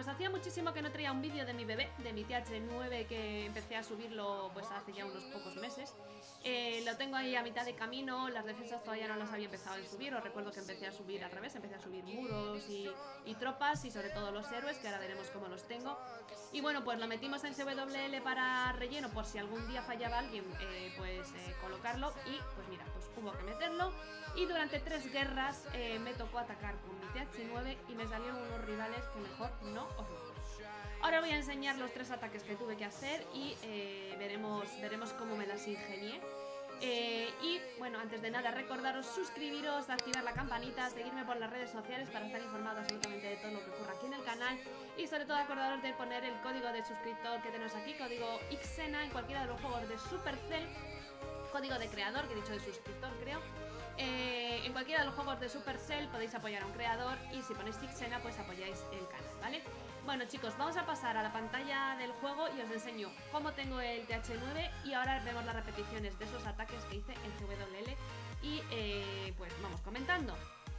pues hacía muchísimo que no traía un vídeo de mi bebé, de mi TH9, que empecé a subirlo pues hace ya unos pocos meses. Lo tengo ahí a mitad de camino, las defensas todavía no las había empezado a subir. Os recuerdo que empecé a subir al revés, empecé a subir muros y tropas y sobre todo los héroes, que ahora veremos cómo los tengo. Y bueno, pues lo metimos en CWL para relleno por si algún día fallaba alguien, colocarlo. Y pues mira, pues hubo que meterlo. Y durante 3 guerras me tocó atacar con mi TH9 y me salieron unos rivales que mejor no os lo. Ahora voy a enseñar los 3 ataques que tuve que hacer y veremos cómo me las ingenié. Y bueno, antes de nada recordaros suscribiros, activar la campanita, seguirme por las redes sociales para estar informados absolutamente de todo lo que ocurra aquí en el canal. Y sobre todo acordaros de poner el código de suscriptor que tenemos aquí, código XENA, en cualquiera de los juegos de Supercell. Código de creador, que he dicho de suscriptor creo. En cualquiera de los juegos de Supercell podéis apoyar a un creador y si ponéis XENA pues apoyáis el canal, ¿vale? Bueno chicos, vamos a pasar a la pantalla del juego y os enseño cómo tengo el TH9 y ahora vemos las repeticiones de esos ataques que hice en CWL y pues vamos comentando.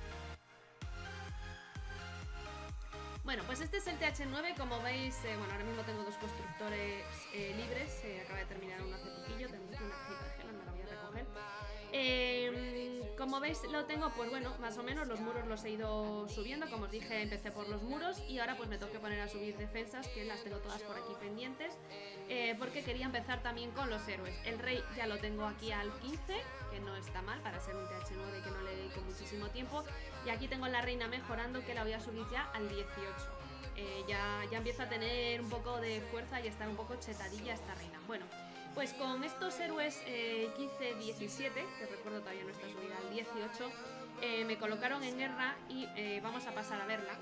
Bueno, pues este es el TH9, como veis, bueno, ahora mismo tengo 2 constructores libres, acaba de terminar uno hace poquillo, tengo aquí una cajita de gel, me la voy a recoger. Como veis lo tengo, pues bueno, más o menos los muros los he ido subiendo, como os dije empecé por los muros y ahora pues me tengo que poner a subir defensas, que las tengo todas por aquí pendientes, porque quería empezar también con los héroes. El rey ya lo tengo aquí al 15, que no está mal para ser un TH9 que no le dedico muchísimo tiempo, y aquí tengo la reina mejorando, que la voy a subir ya al 18. Ya empieza a tener un poco de fuerza y estar un poco chetadilla esta reina. Bueno, pues con estos héroes 15-17, que recuerdo todavía no está subida al 18, me colocaron en guerra y vamos a pasar a verla.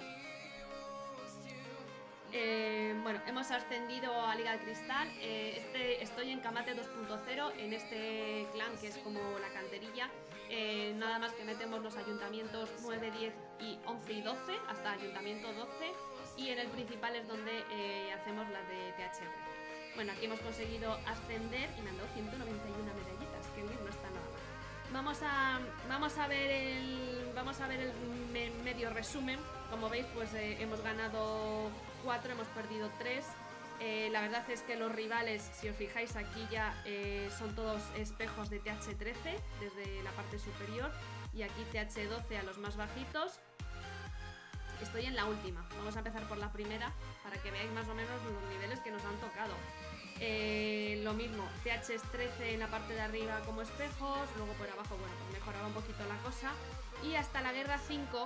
Bueno, hemos ascendido a Liga de Cristal. Estoy en Kamate 2.0, en este clan que es como la canterilla. Nada más que metemos los ayuntamientos 9, 10 y 11 y 12, hasta ayuntamiento 12. Y en el principal es donde hacemos las de TH. Bueno, aquí hemos conseguido ascender y me han dado 191 medallitas, que bien, no está nada mal. Vamos a ver el medio resumen. Como veis, pues hemos ganado 4, hemos perdido 3. La verdad es que los rivales, si os fijáis aquí ya son todos espejos de TH13 desde la parte superior y aquí TH12 a los más bajitos. Estoy en la última, vamos a empezar por la primera para que veáis más o menos los niveles que nos han tocado. Lo mismo, TH13 en la parte de arriba como espejos, luego por abajo, bueno, pues mejoraba un poquito la cosa. Y hasta la guerra 5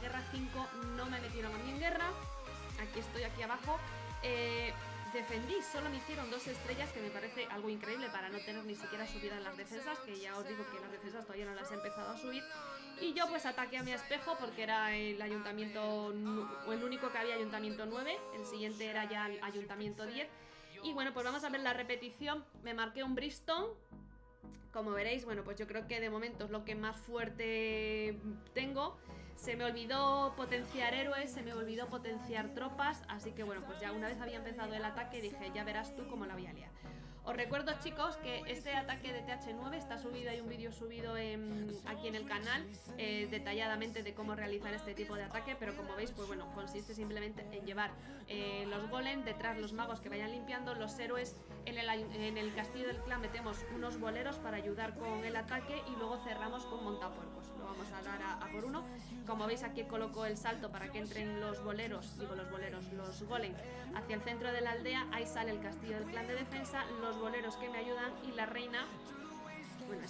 no me metieron a mí en guerra, aquí estoy, aquí abajo. Defendí, solo me hicieron 2 estrellas, que me parece algo increíble para no tener ni siquiera subidas las defensas, que ya os digo que las defensas todavía no las he empezado a subir. Y yo pues ataqué a mi espejo porque era el ayuntamiento, o el único que había ayuntamiento 9, el siguiente era ya el ayuntamiento 10. Y bueno, pues vamos a ver la repetición. Me marqué un Brimstone. Como veréis, bueno, pues yo creo que de momento es lo que más fuerte tengo. Se me olvidó potenciar héroes, se me olvidó potenciar tropas, así que bueno, pues ya una vez había empezado el ataque dije, ya verás tú cómo la voy a liar. Os recuerdo chicos que este ataque de TH9 está subido, hay un vídeo subido aquí en el canal detalladamente de cómo realizar este tipo de ataque, pero como veis pues bueno, consiste simplemente en llevar los golem, detrás los magos que vayan limpiando, los héroes en el castillo del clan metemos unos boleros para ayudar con el ataque y luego cerramos con montapuercos, lo vamos a dar a por uno. Como veis aquí coloco el salto para que entren los boleros, los golem hacia el centro de la aldea, ahí sale el castillo del clan de defensa, los boleros que me ayudan y la reina, bueno,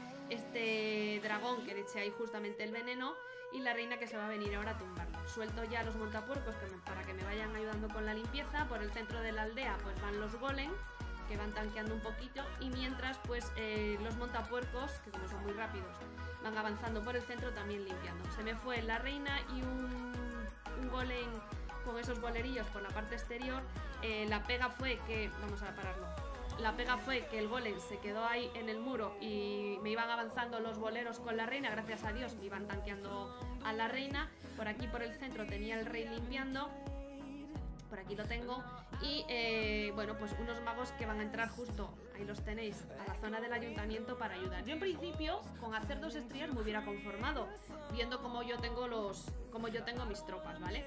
este dragón que le eché ahí justamente el veneno y la reina que se va a venir ahora a tumbarlo. Suelto ya los montapuercos para que me vayan ayudando con la limpieza. Por el centro de la aldea pues van los golem que van tanqueando un poquito y mientras pues los montapuercos, que como son muy rápidos, van avanzando por el centro también limpiando. Se me fue la reina y un golem con esos bolerillos por la parte exterior. La pega fue que, vamos a pararlo, la pega fue que el golem se quedó ahí en el muro y me iban avanzando los boleros con la reina, gracias a Dios me iban tanqueando a la reina. Por aquí por el centro tenía el rey limpiando, por aquí lo tengo, y bueno, pues unos magos que van a entrar justo, ahí los tenéis, a la zona del ayuntamiento para ayudar. Yo en principio con hacer 2 estrellas me hubiera conformado, viendo cómo yo tengo mis tropas, ¿vale?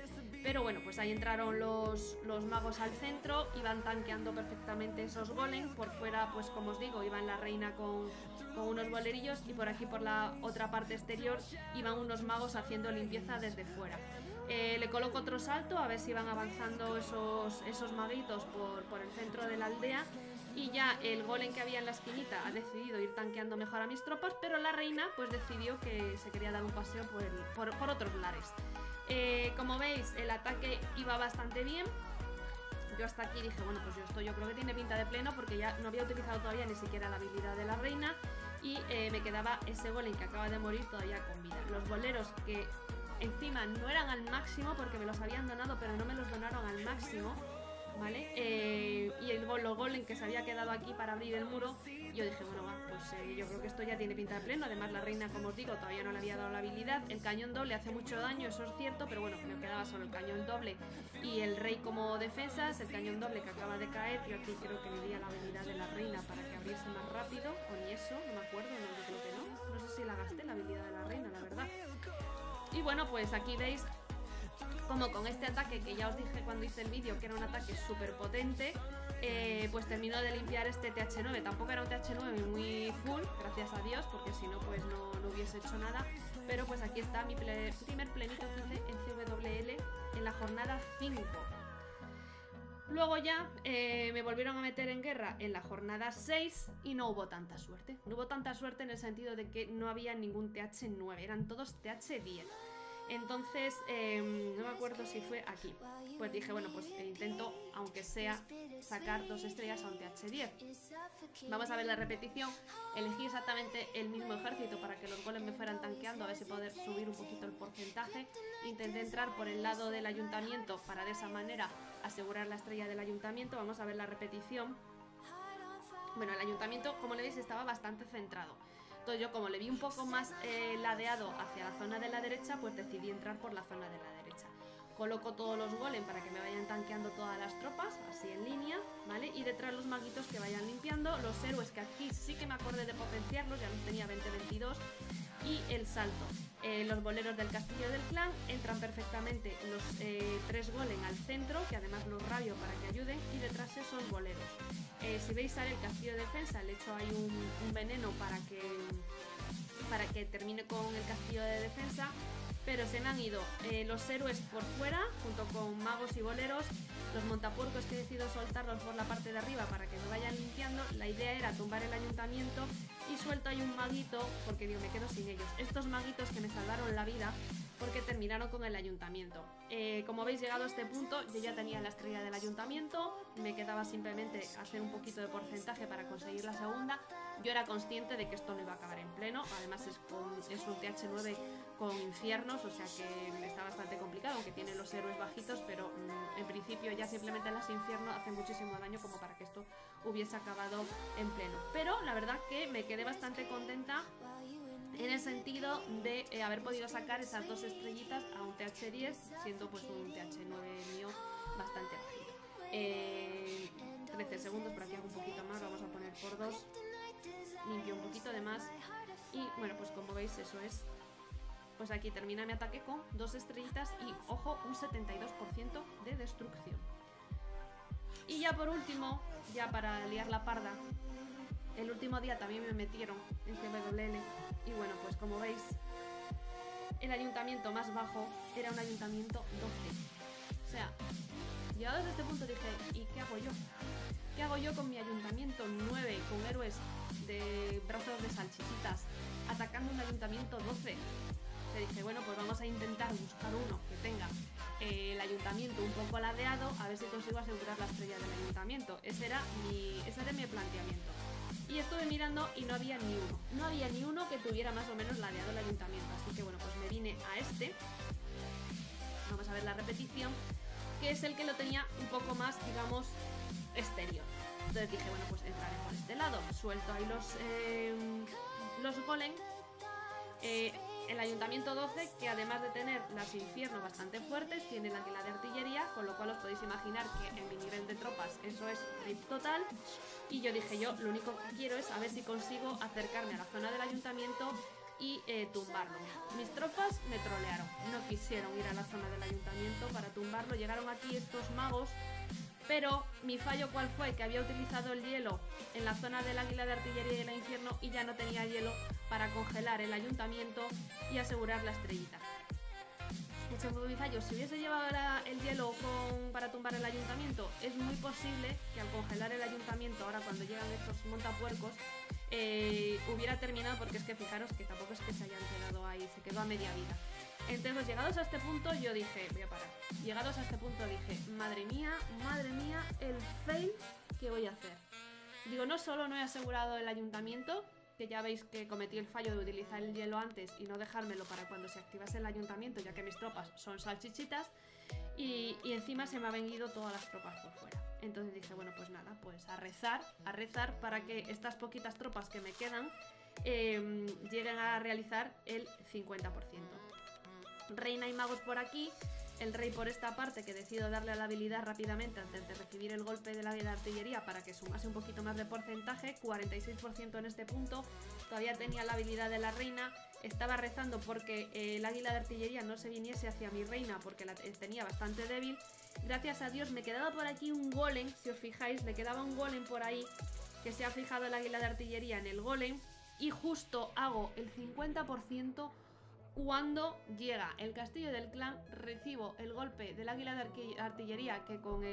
Pero bueno, pues ahí entraron los magos al centro, iban tanqueando perfectamente esos golem. Por fuera, pues como os digo, iban la reina con unos bolerillos, y por aquí, por la otra parte exterior, iban unos magos haciendo limpieza desde fuera. Le coloco otro salto a ver si van avanzando esos maguitos por el centro de la aldea. Y ya el golem que había en la esquinita ha decidido ir tanqueando mejor a mis tropas, pero la reina pues decidió que se quería dar un paseo por otros lares. Como veis, el ataque iba bastante bien. Yo hasta aquí dije, bueno, pues yo creo que tiene pinta de pleno, porque ya no había utilizado todavía ni siquiera la habilidad de la reina. Y me quedaba ese golem que acaba de morir todavía con vida. Los boleros, que encima no eran al máximo porque me los habían donado, pero no me los donaron al máximo, ¿vale? Y los golem que se había quedado aquí para abrir el muro, yo dije, bueno, va, pues yo creo que esto ya tiene pinta de pleno. Además, la reina, como os digo, todavía no le había dado la habilidad. El cañón doble hace mucho daño, eso es cierto, pero bueno, me quedaba solo el cañón doble y el rey como defensas. El cañón doble que acaba de caer, yo aquí creo que le di a la habilidad de la reina para que abriese más rápido, o ni eso, no me acuerdo, no, yo creo que no. No sé si la gasté, la habilidad de la reina, la verdad. Y bueno, pues aquí veis como con este ataque, que ya os dije cuando hice el vídeo que era un ataque súper potente, pues terminó de limpiar este TH9. Tampoco era un TH9 muy full, gracias a Dios, porque si no pues no hubiese hecho nada. Pero pues aquí está mi primer plenito que hice en CWL en la jornada 5. Luego ya me volvieron a meter en guerra en la jornada 6 y no hubo tanta suerte. No hubo tanta suerte en el sentido de que no había ningún TH9, eran todos TH10. Entonces, no me acuerdo si fue aquí. Pues dije, bueno, pues intento, aunque sea, sacar 2 estrellas a un TH10. Vamos a ver la repetición. Elegí exactamente el mismo ejército para que los golems me fueran tanqueando, a ver si poder subir un poquito el porcentaje. Intenté entrar por el lado del ayuntamiento para de esa manera asegurar la estrella del ayuntamiento. Vamos a ver la repetición. Bueno, el ayuntamiento, como le veis, estaba bastante centrado. Entonces yo, como le vi un poco más ladeado hacia la zona de la derecha, pues decidí entrar por la zona de la derecha. Coloco todos los golems para que me vayan tanqueando todas las tropas, así en línea, ¿vale? Y detrás los maguitos que vayan limpiando. Los héroes, que aquí sí que me acordé de potenciarlos, ya los tenía 20-22. Y el salto. Los boleros del castillo del clan entran perfectamente los 3 golem al centro, que además los rabio para que ayuden, y detrás esos boleros. Si veis, sale el castillo de defensa, le echo ahí un veneno para que termine con el castillo de defensa. Pero se me han ido los héroes por fuera, junto con magos y boleros. Los montapuercos, que he decidido soltarlos por la parte de arriba para que me vayan limpiando. La idea era tumbar el ayuntamiento y suelto ahí un maguito, porque digo, me quedo sin ellos. Estos maguitos que me salvaron la vida porque terminaron con el ayuntamiento. Como veis, llegado a este punto, yo ya tenía la estrella del ayuntamiento. Me quedaba simplemente hacer un poquito de porcentaje para conseguir la segunda. Yo era consciente de que esto no iba a acabar en pleno. Además es un TH9 con infiernos, o sea que está bastante complicado, aunque tiene los héroes bajitos, pero en principio ya simplemente las infiernos hace muchísimo daño como para que esto hubiese acabado en pleno. Pero la verdad que me quedé bastante contenta en el sentido de haber podido sacar esas 2 estrellitas a un TH10, siendo pues un TH9 mío bastante bajito. 13 segundos, por aquí hago un poquito más, vamos a poner por 2, limpio un poquito de más. Y bueno, pues como veis, eso es. Pues aquí termina mi ataque con 2 estrellitas y, ojo, un 72% de destrucción. Y ya por último, ya para liar la parda, el último día también me metieron en CWL. Y bueno, pues como veis, el ayuntamiento más bajo era un ayuntamiento 12. O sea, llegados a este punto dije, ¿y qué hago yo? ¿Qué hago yo con mi ayuntamiento 9, con héroes de brazos de salchichitas, atacando un ayuntamiento 12? Le dije, bueno, pues vamos a intentar buscar uno que tenga el ayuntamiento un poco ladeado, a ver si consigo asegurar la estrella del ayuntamiento. Ese era mi planteamiento. Y estuve mirando y no había ni uno. No había ni uno que tuviera más o menos ladeado el ayuntamiento. Así que bueno, pues me vine a este. Vamos a ver la repetición, que es el que lo tenía un poco más, digamos, exterior. Entonces dije, bueno, pues entraré por este lado. Suelto ahí los golem. El ayuntamiento 12, que además de tener las infiernos bastante fuertes, tiene la águila de artillería, con lo cual os podéis imaginar que en mi nivel de tropas eso es rip total. Y yo dije, yo lo único que quiero es a ver si consigo acercarme a la zona del ayuntamiento y tumbarlo. Mis tropas me trolearon, no quisieron ir a la zona del ayuntamiento para tumbarlo. Llegaron aquí estos magos, pero mi fallo ¿cuál fue? Que había utilizado el hielo en la zona del águila de artillería y el infierno y ya no tenía hielo para congelar el ayuntamiento y asegurar la estrellita. Ese fue mi fallo. Si hubiese llevado el hielo para tumbar el ayuntamiento, es muy posible que al congelar el ayuntamiento, ahora cuando llegan estos montapuercos, hubiera terminado, porque es que fijaros que tampoco es que se hayan quedado ahí, se quedó a media vida. Entonces, llegados a este punto, yo dije, voy a parar. Llegados a este punto dije, madre mía, el fail que voy a hacer. Digo, no solo no he asegurado el ayuntamiento, que ya veis que cometí el fallo de utilizar el hielo antes y no dejármelo para cuando se activase el ayuntamiento, ya que mis tropas son salchichitas, y encima se me han venido todas las tropas por fuera. Entonces dije, bueno, pues nada, pues a rezar para que estas poquitas tropas que me quedan lleguen a realizar el 50%. Reina y magos por aquí, el rey por esta parte, que decido darle a la habilidad rápidamente antes de recibir el golpe de la artillería para que sumase un poquito más de porcentaje, 46% en este punto. Todavía tenía la habilidad de la reina, estaba rezando porque el águila de artillería no se viniese hacia mi reina porque la tenía bastante débil. Gracias a Dios me quedaba por aquí un golem, si os fijáis, le quedaba un golem por ahí que se ha fijado el águila de artillería en el golem y justo hago el 50%. Cuando llega el castillo del clan, recibo el golpe del águila de artillería que con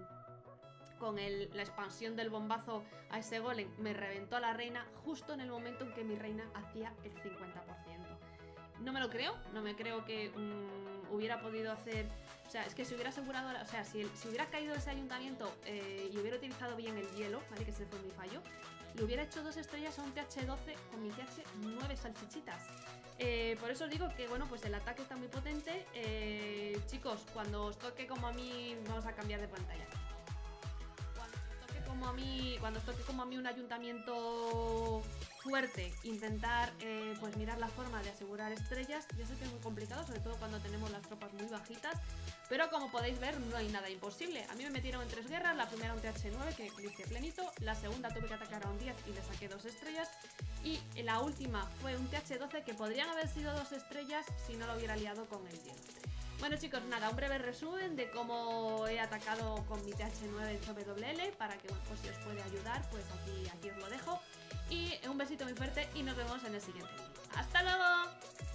la expansión del bombazo a ese golem me reventó a la reina justo en el momento en que mi reina hacía el 50%. No me lo creo, no me creo que hubiera podido hacer... O sea, es que si hubiera asegurado... O sea, si hubiera caído ese ayuntamiento y hubiera utilizado bien el hielo, ¿vale? Que ese fue mi fallo, le hubiera hecho 2 estrellas a un TH12 con mi TH9 salchichitas. Por eso os digo que, bueno, pues el ataque está muy potente. Chicos, cuando os toque como a mí, vamos a cambiar de pantalla. Cuando os toque como a mí un ayuntamiento fuerte, intentar pues mirar la forma de asegurar estrellas. Ya sé que es muy complicado, sobre todo cuando tenemos las tropas muy bajitas, pero como podéis ver no hay nada imposible. A mí me metieron en 3 guerras, la primera un TH9 que hice plenito, la segunda tuve que atacar a un 10 y le saqué 2 estrellas, y la última fue un TH12 que podrían haber sido 2 estrellas si no lo hubiera liado con el hielo. Bueno chicos, nada, un breve resumen de cómo he atacado con mi TH9 en CWL, para que, pues, si os puede ayudar, pues aquí os lo dejo. Y un besito muy fuerte y nos vemos en el siguiente vídeo. ¡Hasta luego!